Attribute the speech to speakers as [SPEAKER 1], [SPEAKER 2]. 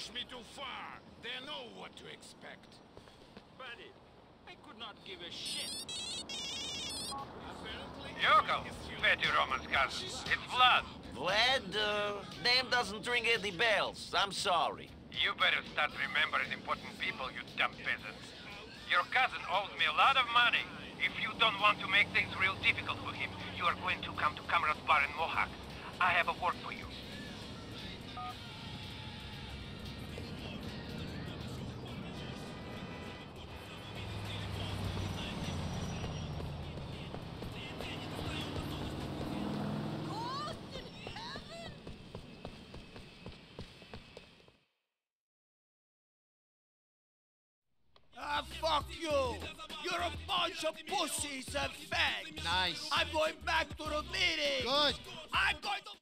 [SPEAKER 1] push me too far. They know what to expect.
[SPEAKER 2] Buddy, I could not give a shit.
[SPEAKER 3] Yoko, Petty Roman's cousin. It's Vlad.
[SPEAKER 4] Vlad, name doesn't ring any bells. I'm sorry.
[SPEAKER 3] You better start remembering important people, you dumb peasants. Your cousin owes me a lot of money. If you don't want to make things real difficult for him, you are going to come to Kamrat's bar in Mohawk. I have a work for you.
[SPEAKER 5] Ah, fuck you! You're a bunch of pussies and fags!
[SPEAKER 6] Nice.
[SPEAKER 5] I'm going back to the meeting!
[SPEAKER 6] Good.
[SPEAKER 5] I'm going to...